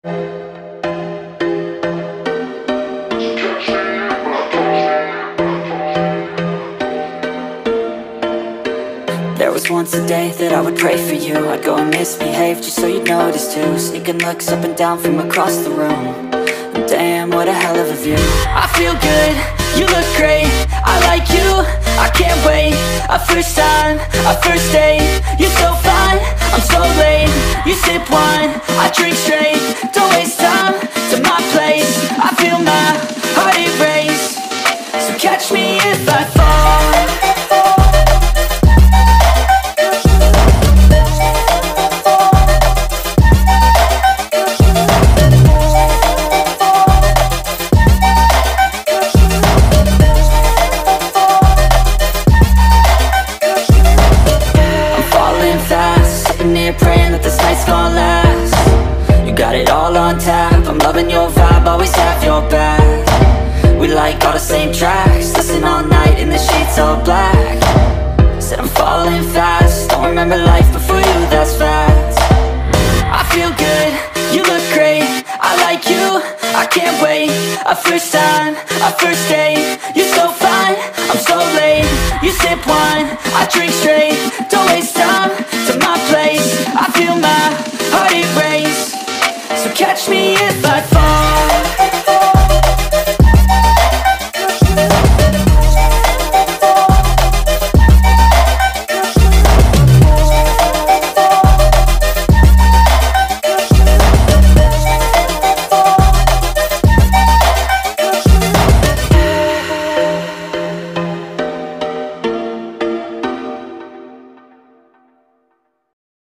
There was once a day that I would pray for you. I'd go and misbehave just so you'd notice too. Sneaking looks up and down from across the room. And damn, what a hell of a view. I feel good, you look great, I like you, I can't wait. A first time, a first date, you're so fine, I'm so late. You sip wine, I drink straight, don't waste time to my place. I feel my heart erase, so catch me if I fall. Praying that this night's gonna last. You got it all on tap, I'm loving your vibe, always have your back. We like all the same tracks, listen all night in the sheets all black. Said I'm falling fast, don't remember life before you, that's facts. I feel good, you look great, I like you, I can't wait. A first time, a first date, you're so fine, I'm so late. You sip wine, I drink straight, don't waste time to my place. I feel my heart erase, so catch me if I fall.